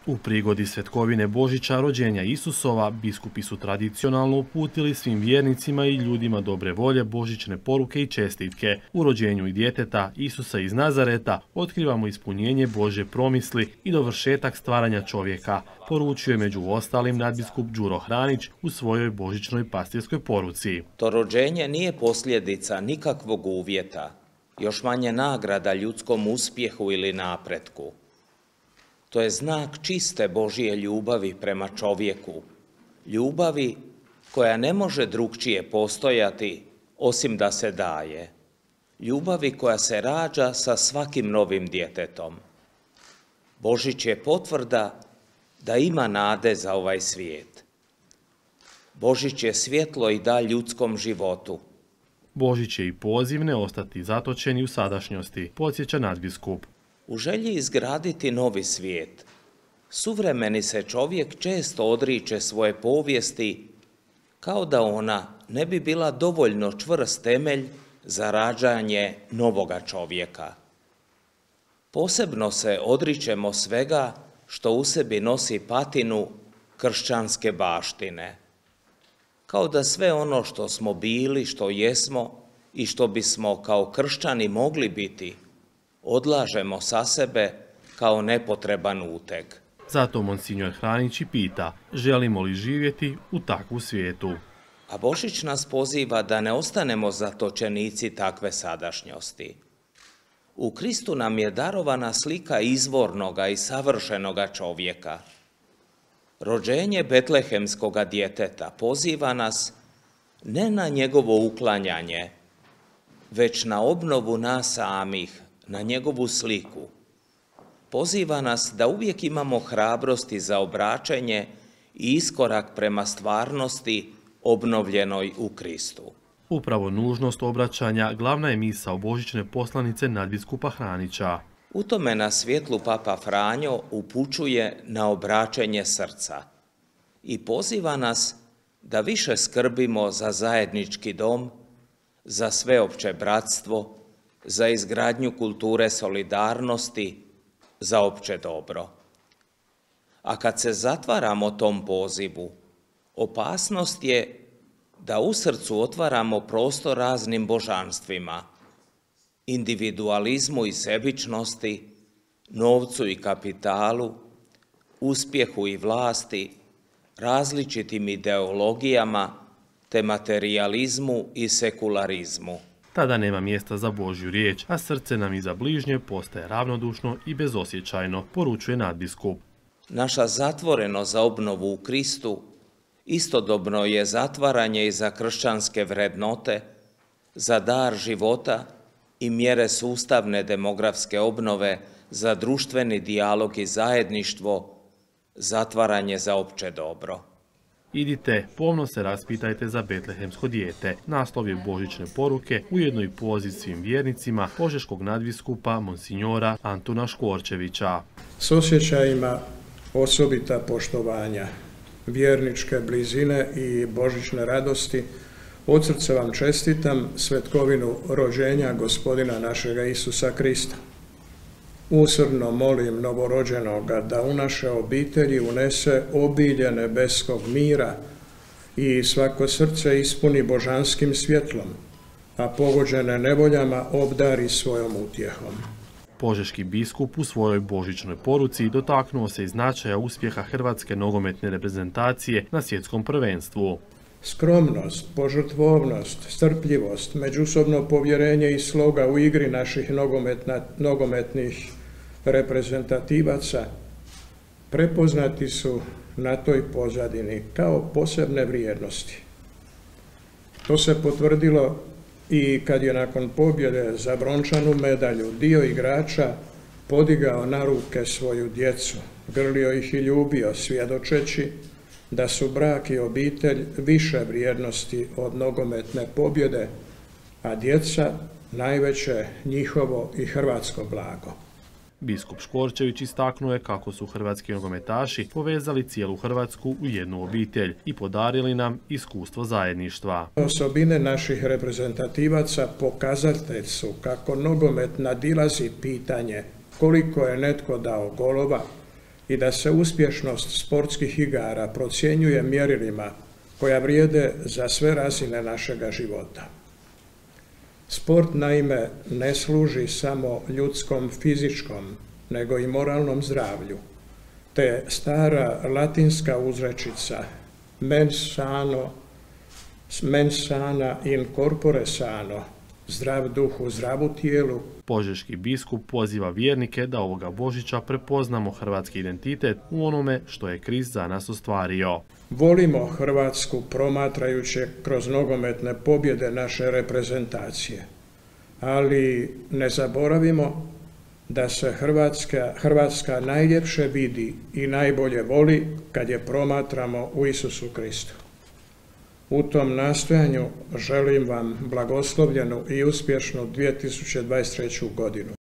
U prigodi svetkovine Božića rođenja Isusova, biskupi su tradicionalno uputili svim vjernicima i ljudima dobre volje božićne poruke i čestitke. U rođenju i djeteta Isusa iz Nazareta otkrivamo ispunjenje Božje promisli i dovršetak stvaranja čovjeka, poručuje među ostalim nadbiskup Đuro Hranić u svojoj božićnoj pastirskoj poruci. To rođenje nije posljedica nikakvog uvjeta, još manje nagrada ljudskom uspjehu ili napretku. To je znak čiste Božje ljubavi prema čovjeku, ljubavi koja ne može drukčije postojati osim da se daje, ljubavi koja se rađa sa svakim novim djetetom. Božić je potvrda da ima nade za ovaj svijet. Božić je svjetlo i da ljudskom životu. Božić je i poziv ne ostati zatočeni u sadašnjosti, podsjeća nadbiskup. U želji izgraditi novi svijet, suvremeni se čovjek često odriče svoje povijesti kao da ona ne bi bila dovoljno čvrst temelj za rađanje novoga čovjeka. Posebno se odričemo svega što u sebi nosi patinu kršćanske baštine. Kao da sve ono što smo bili, što jesmo i što bismo kao kršćani mogli biti, odlažemo sa sebe kao nepotreban uteg. Zato monsignor Hranić i pita, želimo li živjeti u takvu svijetu? A Božić nas poziva da ne ostanemo zatočenici takve sadašnjosti. U Kristu nam je darovana slika izvornoga i savršenoga čovjeka. Rođenje betlehemskoga djeteta poziva nas ne na njegovo uklanjanje, već na obnovu nas samih, na njegovu sliku. Poziva nas da uvijek imamo hrabrosti za obraćenje i iskorak prema stvarnosti obnovljenoj u Kristu. Upravo nužnost obraćanja glavna je misao božićne poslanice nadbiskupa Hranića. U tome nas svjetlu Papa Franjo upućuje na obraćenje srca i poziva nas da više skrbimo za zajednički dom, za sveopće bratstvo, za izgradnju kulture solidarnosti, za opće dobro. A kad se zatvaramo tom pozivu, opasnost je da u srcu otvaramo prostor raznim božanstvima, individualizmu i sebičnosti, novcu i kapitalu, uspjehu i vlasti, različitim ideologijama, te materijalizmu i sekularizmu. Tada nema mjesta za Božju riječ, a srce nam i za bližnje postaje ravnodušno i bezosjećajno, poručuje nadbiskup. Naša zatvorenost za obnovu u Kristu istodobno je zatvaranje i za kršćanske vrednote, za dar života i mjere sustavne demografske obnove, za društveni dijalog i zajedništvo, zatvaranje za opće dobro. Idite, pomno se raspitajte za betlehemsko dijete. Naslov je božićne poruke, ujedno i poziv svim vjernicima požeškog nadbiskupa monsignora Antuna Škorčevića. S osjećajima osobita poštovanja, vjerničke blizine i božićne radosti, od srca vam čestitam svetkovinu rođenja Gospodina našega Isusa Krista. Usrdno molim novorođenoga da u naše obitelji unese obilje nebeskog mira i svako srce ispuni božanskim svjetlom, a pogođene nevoljama obdari svojom utjehom. Požeški biskup u svojoj božićnoj poruci dotaknuo se i značaja uspjeha hrvatske nogometne reprezentacije na svjetskom prvenstvu. Skromnost, požrtvovnost, strpljivost, međusobno povjerenje i sloga u igri naših nogometnih reprezentativaca prepoznati su na toj pozadini kao posebne vrijednosti. To se potvrdilo i kad je nakon pobjede za brončanu medalju dio igrača podigao na ruke svoju djecu, grlio ih i ljubio, svjedočeći da su brak i obitelj više vrijednosti od nogometne pobjede, a djeca najveće njihovo i hrvatsko blago. Biskup Škorčević istaknuo je kako su hrvatski nogometaši povezali cijelu Hrvatsku u jednu obitelj i podarili nam iskustvo zajedništva. Osobine naših reprezentativaca pokazatelj su kako nogomet nadilazi pitanje koliko je netko dao golova i da se uspješnost sportskih igara procjenjuje mjerilima koja vrijede za sve razine našega života. Sport, naime, ne služi samo ljudskom fizičkom, nego i moralnom zdravlju, te stara latinska uzrečica mens sana in corpore sano, zdrav duh u zdravu tijelu. Požeški biskup poziva vjernike da ovoga Božića prepoznamo hrvatski identitet u onome što je Krist za nas ostvario. Volimo Hrvatsku promatrajući kroz nogometne pobjede naše reprezentacije, ali ne zaboravimo da se Hrvatska najljepše vidi i najbolje voli kad je promatramo u Isusu Kristu. U tom nastojanju želim vam blagoslovljenu i uspješnu 2023. godinu.